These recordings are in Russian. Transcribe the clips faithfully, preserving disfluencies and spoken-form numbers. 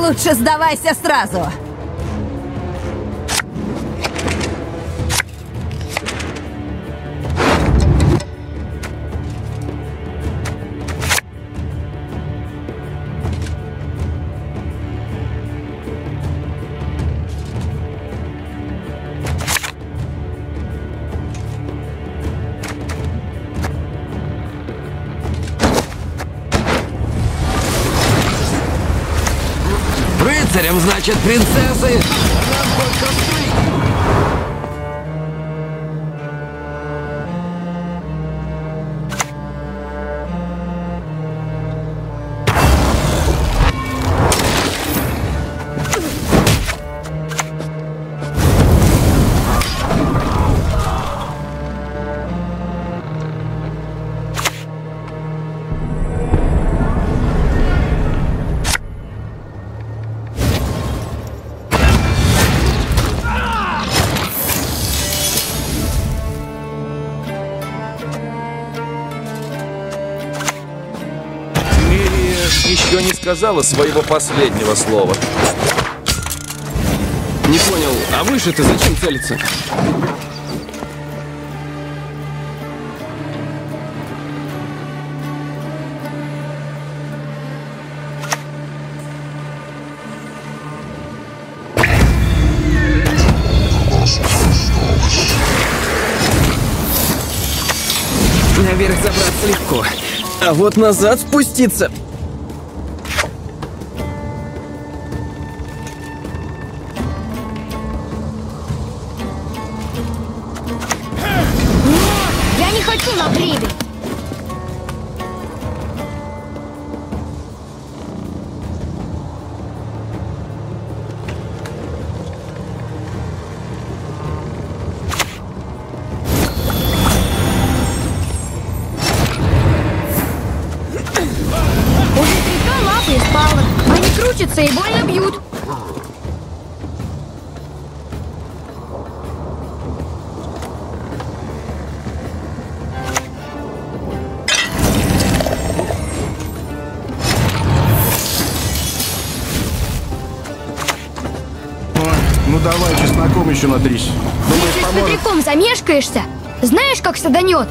Лучше сдавайся сразу. Рыцарем, значит, принцессы. Нам только строй. Еще не сказала своего последнего слова. Не понял, а выше-то зачем целиться? Наверх забраться легко, а вот назад спуститься. Я не хочу на прибыль. У ветряка лапы из палок. Они крутятся и больно бьют. Ну давай, чесноком еще натрись. Думаешь, Если с поможет? ветряком замешкаешься, знаешь, как саданет?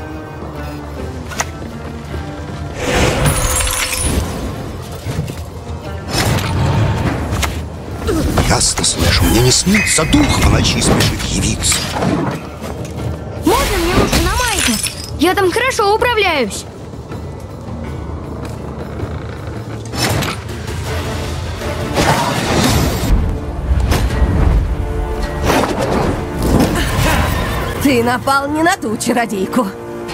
Ясно слышу, мне не снится дух в ночи спешит явиться. Можно мне лучше на майку? Я там хорошо управляюсь. Ты напал не на ту чародейку.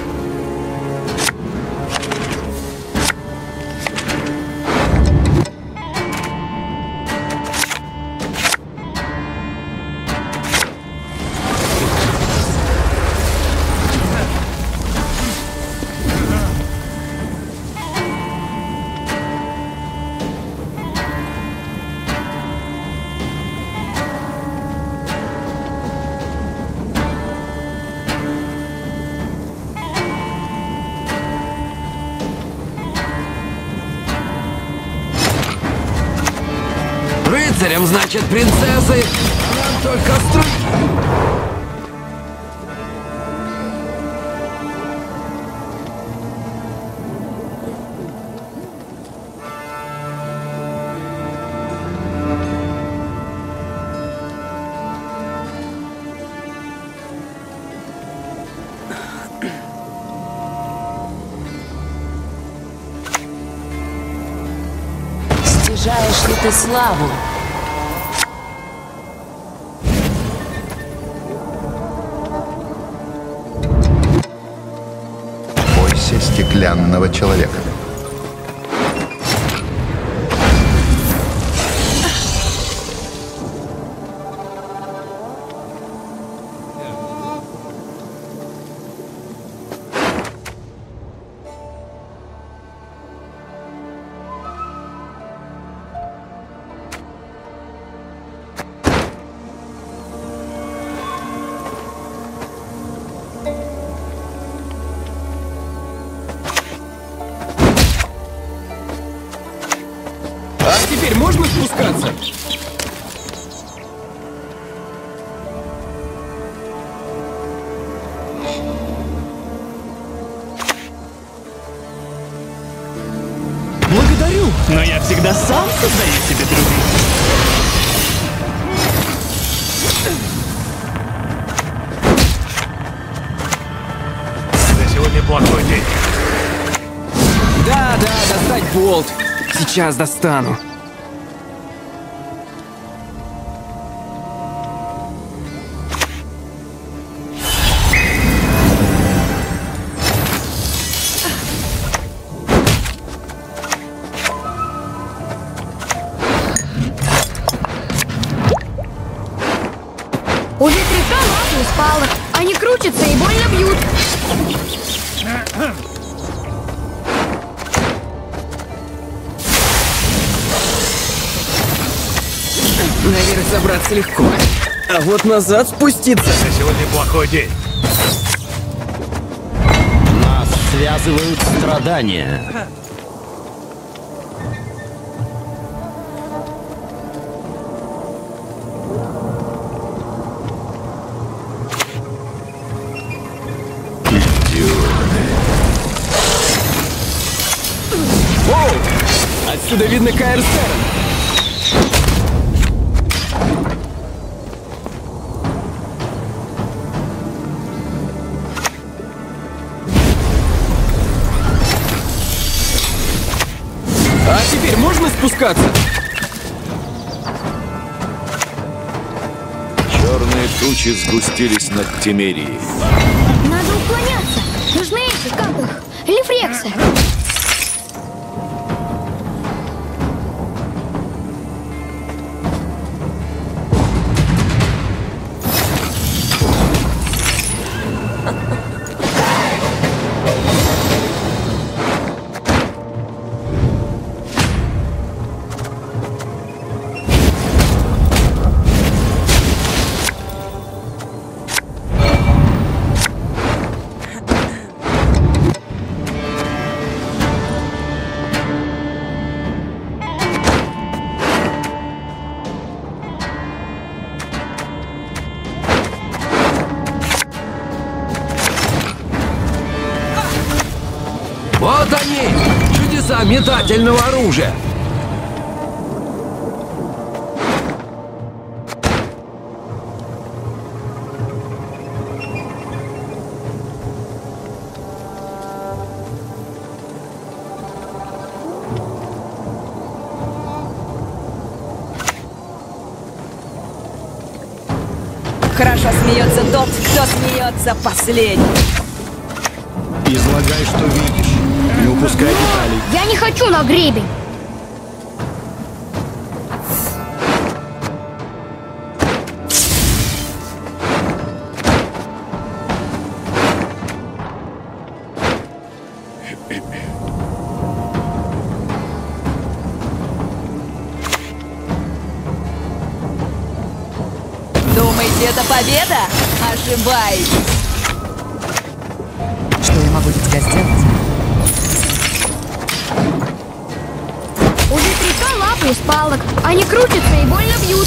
Рыцарем, значит, принцессы. Нам только строй. Стяжаешь ли ты славу? Бойся стеклянного человека. теперь можно спускаться? Благодарю! Но я всегда сам создаю себе друзей. На сегодня плохой день. Да, да, достать болт. Сейчас достану. У ветряка лапы из палок. Они крутятся и больно бьют. Наверх забраться легко. А вот назад спуститься. На сегодня плохой день. Нас связывают страдания. Воу! Отсюда видно Каэр Стерн. А теперь можно спускаться? Черные тучи сгустились над Темерией. Надо уклоняться. Нужны эти, как их, рефлексы. Вот они! Чудеса метательного оружия! Хорошо смеется тот, кто смеется последний. Излагай, что видишь. Не упускай деталей. Я не хочу на гребень. Думаете, это победа? Ошибаетесь. Что я могу для тебя сделать? У ветряка лапы из палок. Они крутятся и больно бьют.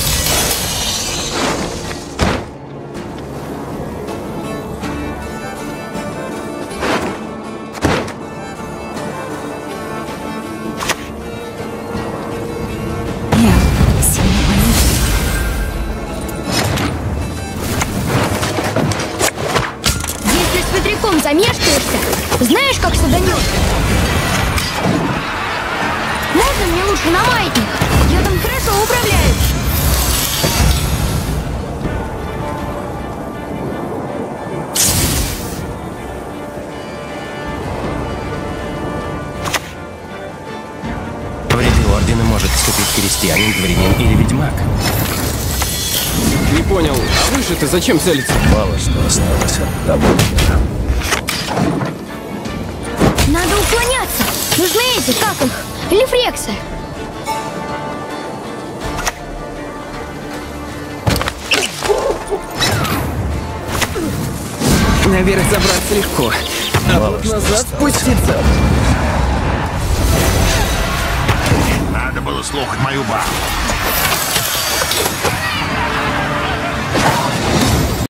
Я сильно боюсь. Если с ветряком замешкаешься, знаешь, как саданет? Можно мне лучше на маятник? Я там хорошо управляюсь. В ряды ордена может вступить крестьянин, дворянин или ведьмак. Не понял, а выше-то зачем целиться? Мало что осталось от того мира. Надо уклоняться. Нужны эти, как их, рефлексы. Наверх забраться легко. А Мало вот что назад осталось. спуститься. Надо было слухать мою бабу.